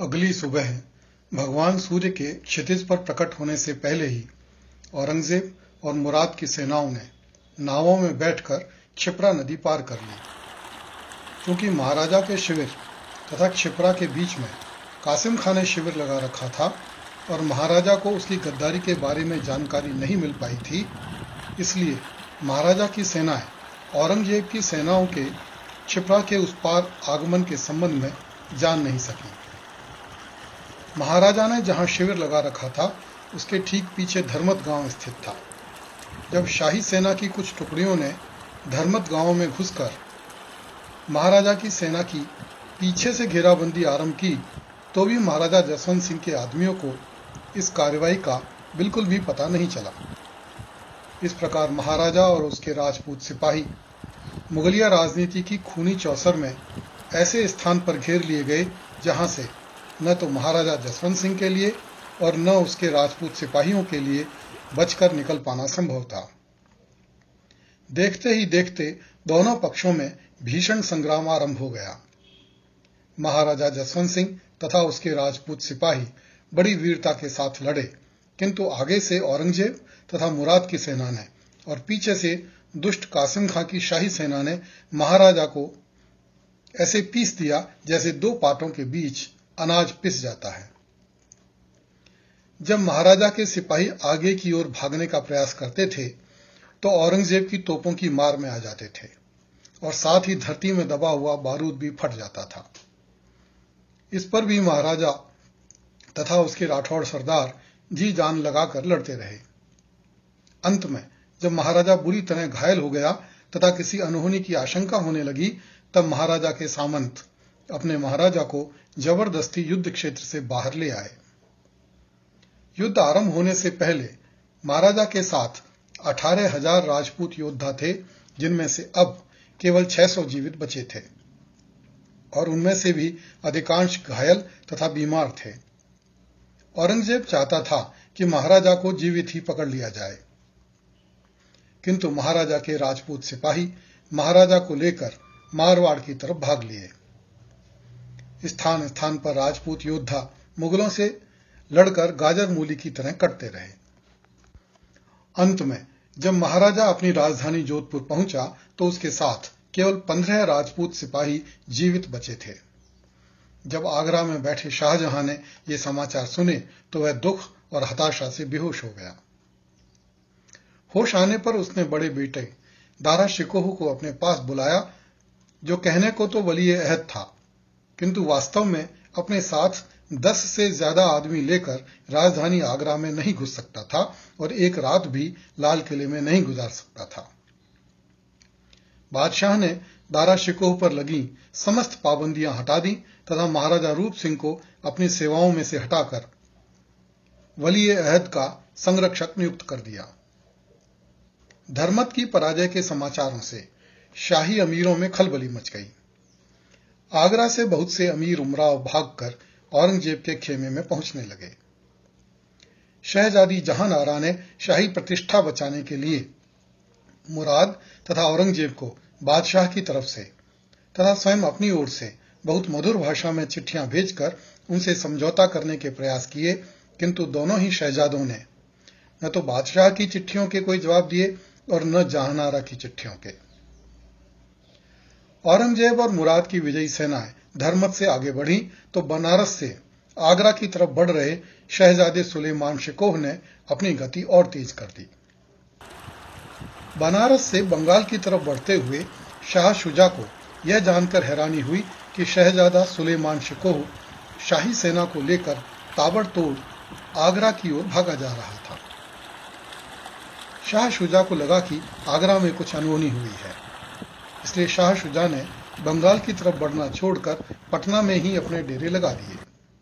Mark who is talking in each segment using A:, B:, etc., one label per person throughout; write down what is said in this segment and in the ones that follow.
A: अगली सुबह भगवान सूर्य के क्षितिज पर प्रकट होने से पहले ही औरंगजेब और मुराद की सेनाओं ने नावों में बैठकर क्षिप्रा नदी पार कर ली। क्योंकि महाराजा के शिविर तथा क्षिप्रा के बीच में कासिम खां ने शिविर लगा रखा था और महाराजा को उसकी गद्दारी के बारे में जानकारी नहीं मिल पाई थी, इसलिए महाराजा की सेनाएं औरंगजेब की सेनाओं के क्षिप्रा के उस पार आगमन के संबंध में जान नहीं सकी। महाराजा ने जहां शिविर लगा रखा था उसके ठीक पीछे धर्मत गांव स्थित था। जब शाही सेना की कुछ टुकड़ियों ने धर्मत गांव में घुसकर महाराजा की सेना की पीछे से घेराबंदी आरंभ की, तो भी महाराजा जसवंत सिंह के आदमियों को इस कार्रवाई का बिल्कुल भी पता नहीं चला। इस प्रकार महाराजा और उसके राजपूत सिपाही मुगलिया राजनीति की खूनी चौसर में ऐसे स्थान पर घेर लिए गए जहां से न तो महाराजा जसवंत सिंह के लिए और न उसके राजपूत सिपाहियों के लिए बचकर निकल पाना संभव था। देखते ही देखते दोनों पक्षों में भीषण संग्राम आरंभ हो गया। महाराजा जसवंत सिंह तथा उसके राजपूत सिपाही बड़ी वीरता के साथ लड़े, किंतु आगे से औरंगजेब तथा मुराद की सेना ने और पीछे से दुष्ट कासिम खां की शाही सेना ने महाराजा को ऐसे पीस दिया जैसे दो पाटों के बीच अनाज पिस जाता है। जब महाराजा के सिपाही आगे की ओर भागने का प्रयास करते थे तो औरंगजेब की तोपों की मार में आ जाते थे और साथ ही धरती में दबा हुआ बारूद भी फट जाता था। इस पर भी महाराजा तथा उसके राठौड़ सरदार जी जान लगाकर लड़ते रहे। अंत में जब महाराजा बुरी तरह घायल हो गया तथा किसी अनहोनी की आशंका होने लगी, तब महाराजा के सामंत अपने महाराजा को जबरदस्ती युद्ध क्षेत्र से बाहर ले आए। युद्ध आरंभ होने से पहले महाराजा के साथ 18,000 राजपूत योद्धा थे, जिनमें से अब केवल 600 जीवित बचे थे और उनमें से भी अधिकांश घायल तथा बीमार थे। औरंगजेब चाहता था कि महाराजा को जीवित ही पकड़ लिया जाए, किंतु महाराजा के राजपूत सिपाही महाराजा को लेकर मारवाड़ की तरफ भाग लिए। स्थान स्थान पर राजपूत योद्धा मुगलों से लड़कर गाजर मूली की तरह कटते रहे। अंत में जब महाराजा अपनी राजधानी जोधपुर पहुंचा तो उसके साथ केवल 15 राजपूत सिपाही जीवित बचे थे। जब आगरा में बैठे शाहजहां ने ये समाचार सुने तो वह दुख और हताशा से बेहोश हो गया। होश आने पर उसने बड़े बेटे दारा शिकोह को अपने पास बुलाया, जो कहने को तो वली अहद था, किंतु वास्तव में अपने साथ 10 से ज्यादा आदमी लेकर राजधानी आगरा में नहीं घुस सकता था और एक रात भी लाल किले में नहीं गुजार सकता था। बादशाह ने दारा शिकोह पर लगी समस्त पाबंदियां हटा दी तथा महाराजा रूप सिंह को अपनी सेवाओं में से हटाकर वली अहद का संरक्षक नियुक्त कर दिया। धर्मत की पराजय के समाचारों से शाही अमीरों में खलबली मच गई। आगरा से बहुत से अमीर उमराव भागकर औरंगजेब के खेमे में पहुंचने लगे। शहजादी जहां आरा ने शाही प्रतिष्ठा बचाने के लिए मुराद तथा औरंगजेब को बादशाह की तरफ से तथा स्वयं अपनी ओर से बहुत मधुर भाषा में चिट्ठियां भेजकर उनसे समझौता करने के प्रयास किए, किंतु दोनों ही शहजादों ने न तो बादशाह की चिट्ठियों के कोई जवाब दिए और न जहानारा की चिट्ठियों के। औरंगजेब और मुराद की विजयी सेनाएं धर्मत से आगे बढ़ी तो बनारस से आगरा की तरफ बढ़ रहे शहजादे सुलेमान शिकोह ने अपनी गति और तेज कर दी। बनारस से बंगाल की तरफ बढ़ते हुए शाह शुजा को यह जानकर हैरानी हुई कि शहजादा सुलेमान शिकोह शाही सेना को लेकर ताबड़तोड़ आगरा की ओर भागा जा रहा था। शाह शुजा को लगा कि आगरा में कुछ अनहोनी हुई है, इसलिए शाह शुजा ने बंगाल की तरफ बढ़ना छोड़कर पटना में ही अपने डेरे लगा दिए।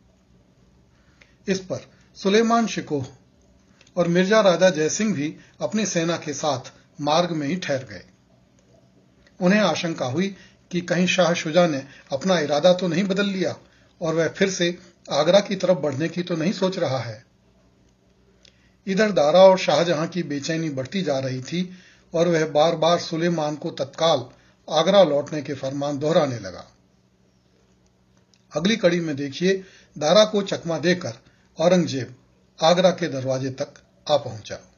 A: इस पर सुलेमान शिकोह और मिर्जा राजा जयसिंह भी अपनी सेना के साथ मार्ग में ही ठहर गए। उन्हें आशंका हुई कि कहीं शाह शुजा ने अपना इरादा तो नहीं बदल लिया और वह फिर से आगरा की तरफ बढ़ने की तो नहीं सोच रहा है। इधर दारा और शाहजहां की बेचैनी बढ़ती जा रही थी और वह बार बार सुलेमान को तत्काल आगरा लौटने के फरमान दोहराने लगा। अगली कड़ी में देखिए दारा को चकमा देकर औरंगजेब आगरा के दरवाजे तक आ पहुंचा।